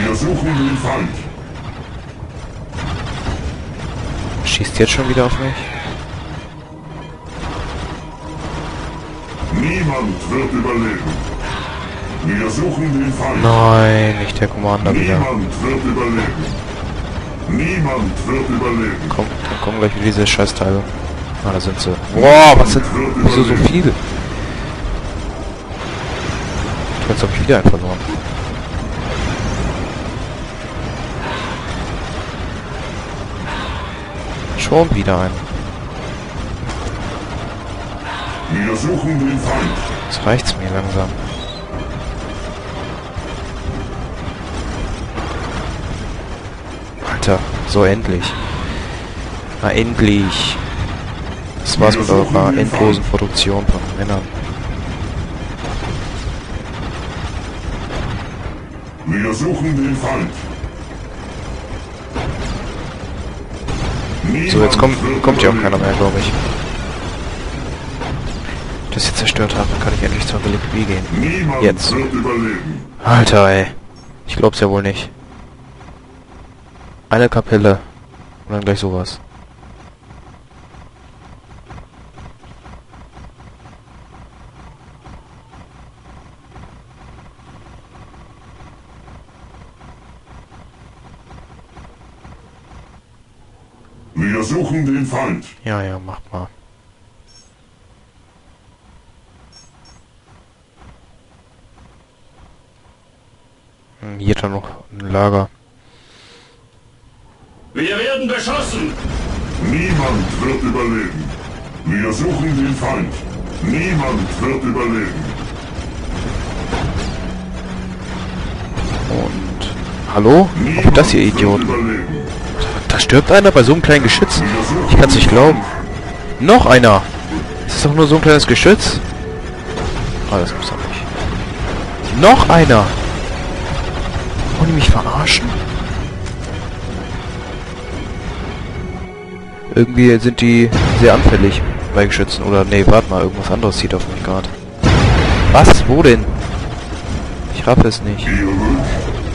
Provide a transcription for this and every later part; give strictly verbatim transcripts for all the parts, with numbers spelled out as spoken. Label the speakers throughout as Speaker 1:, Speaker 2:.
Speaker 1: Wir suchen den Feind.
Speaker 2: Schießt jetzt schon wieder auf mich?
Speaker 1: Niemand wird überleben. Wir suchen den Feind.
Speaker 2: Nein, nicht der Commander wieder.
Speaker 1: Niemand wird überleben. Niemand wird überleben.
Speaker 2: Komm, dann kommen gleich wieder diese Scheißteile. Ah, da sind sie. Boah, was sind... Wieso so viele? Jetzt habe ich wieder einen verloren. Schon wieder einen.
Speaker 1: Wir suchen den Feind.
Speaker 2: Jetzt reicht's mir langsam. Alter, so endlich. Na endlich. Das war's mit eurer endlosen Produktion von Männern.
Speaker 1: Wir suchen den Feind.
Speaker 2: So, jetzt kommt, kommt ja auch keiner mehr, glaube ich. Das jetzt zerstört habe, dann kann ich endlich zur Reliquie gehen.
Speaker 1: Niemand
Speaker 2: Jetzt.
Speaker 1: wird überleben.
Speaker 2: Alter, ey. Ich glaub's ja wohl nicht. Eine Kapelle. Und dann gleich sowas.
Speaker 1: Wir suchen den Feind.
Speaker 2: Ja, ja, macht mal. Hm, hier dann noch ein Lager.
Speaker 3: Wir werden beschossen!
Speaker 1: Niemand wird überleben. Wir suchen den Feind. Niemand wird überleben.
Speaker 2: Und... Hallo? Auch das hier, Idioten.
Speaker 1: Überleben.
Speaker 2: Da stirbt einer bei so einem kleinen Geschütz. Ich kann's nicht glauben. Noch einer. Ist das doch nur so ein kleines Geschütz? Ah, das gibt's doch nicht. Noch einer. Wollen die mich verarschen? Irgendwie sind die sehr anfällig bei Geschützen. Oder, nee, warte mal, irgendwas anderes zieht auf mich gerade. Was? Wo denn? Ich raff es nicht.
Speaker 1: Ihr wünscht.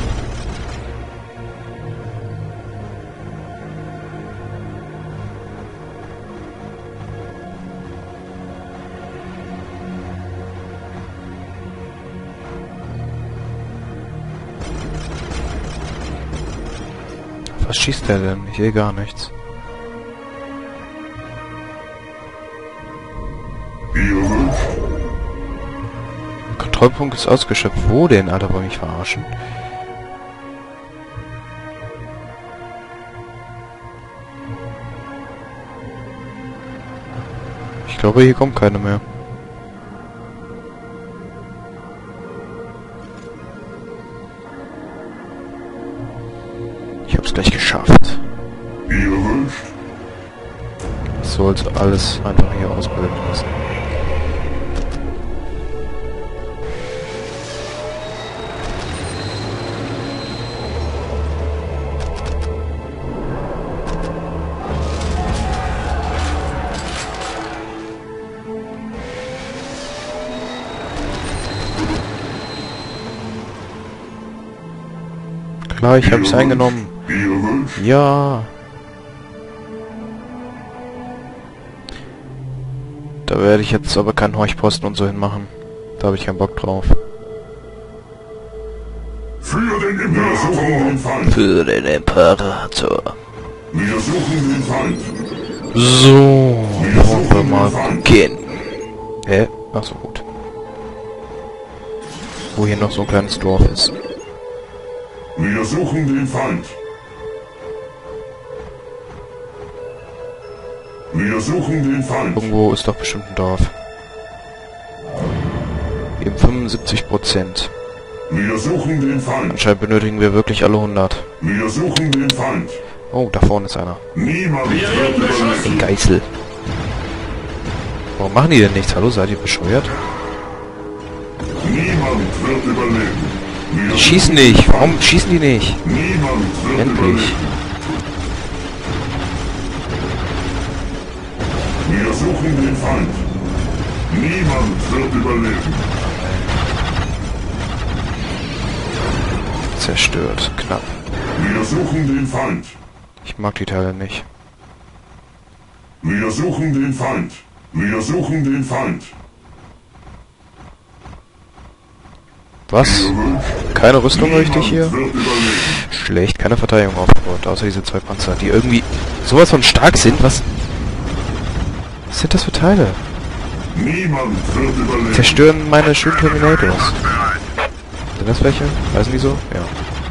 Speaker 2: Was schießt der denn? Ich sehe gar nichts.
Speaker 1: Ihr wünscht.
Speaker 2: Kontrollpunkt ist ausgeschöpft. Wo denn, Alter? Wollen mich verarschen? Ich glaube, hier kommt keine mehr. Ich hab's gleich geschafft.
Speaker 1: Ihr wünscht.
Speaker 2: Ich sollte alles einfach hier ausbilden lassen. Klar, ich habe es eingenommen.
Speaker 1: Ihr wünscht.
Speaker 2: Ja. Da werde ich jetzt aber keinen Horchposten und so hinmachen. Da habe ich keinen Bock drauf.
Speaker 1: Für den Imperator.
Speaker 2: Für den Imperator.
Speaker 1: Wir suchen den Feind.
Speaker 2: So, wollen wir mal beginnen. Hä? Ach so, gut. Wo hier noch so ein kleines Dorf ist.
Speaker 1: Wir suchen den Feind. Wir suchen den Feind.
Speaker 2: Irgendwo ist doch bestimmt ein Dorf. Eben fünfundsiebzig Prozent.
Speaker 1: Wir suchen den Feind.
Speaker 2: Anscheinend benötigen wir wirklich alle hundert.
Speaker 1: Wir suchen den Feind.
Speaker 2: Oh, da vorne ist einer.
Speaker 1: Niemand wird
Speaker 2: Ein
Speaker 1: überleben.
Speaker 2: Geißel. Warum machen die denn nichts? Hallo, seid ihr bescheuert?
Speaker 1: Niemand wird überleben. Wir
Speaker 2: Die schießen nicht. Warum schießen die nicht?
Speaker 1: Niemand wird
Speaker 2: Endlich.
Speaker 1: überleben. Wir suchen den Feind. Niemand wird überleben.
Speaker 2: Zerstört. Knapp.
Speaker 1: Wir suchen den Feind.
Speaker 2: Ich mag die Teile nicht.
Speaker 1: Wir suchen den Feind. Wir suchen den Feind.
Speaker 2: Was? Keine Rüstung richtig hier?
Speaker 1: Niemand wird überleben.
Speaker 2: Schlecht, keine Verteidigung aufgebaut, außer diese zwei Panzer, die irgendwie sowas von stark sind. Was? Was sind das für Teile?
Speaker 1: Niemand wird überleben.
Speaker 2: Zerstören meine schönen Terminators. Sind das welche? Heißen die so? Ja.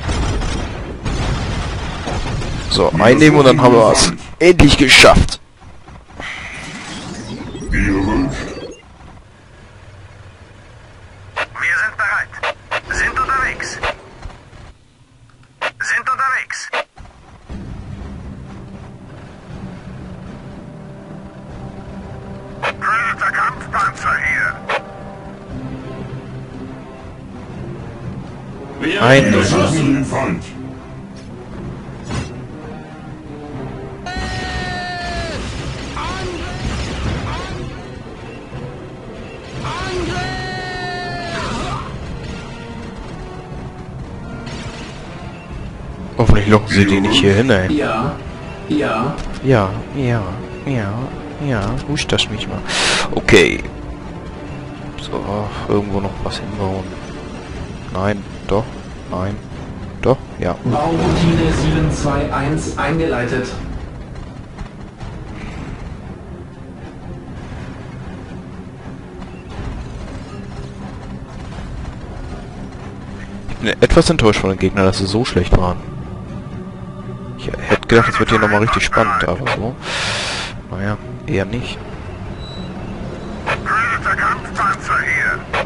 Speaker 2: So, einnehmen und dann haben wir es endlich geschafft.
Speaker 1: Ihr wünscht.
Speaker 3: Wir sind bereit. Sind unterwegs. Sind unterwegs. Predator Kampfpanzer hier.
Speaker 1: Wir
Speaker 2: Einnehmen.
Speaker 1: suchen den Feind.
Speaker 2: Hoffentlich locken sie die nicht hier hin, ey.
Speaker 4: Ja, ja.
Speaker 2: Ja, ja, ja, ja. Husch das mich mal. Okay. So, irgendwo noch was hinbauen. Nein, doch, nein, doch, ja.
Speaker 4: Bauroutine sieben zwei eins eingeleitet.
Speaker 2: Ich bin etwas enttäuscht von den Gegnern, dass sie so schlecht waren. Ich hätte gedacht, es wird hier nochmal richtig spannend, aber so. Naja, eher nicht.
Speaker 3: Predator Kampfpanzer hier.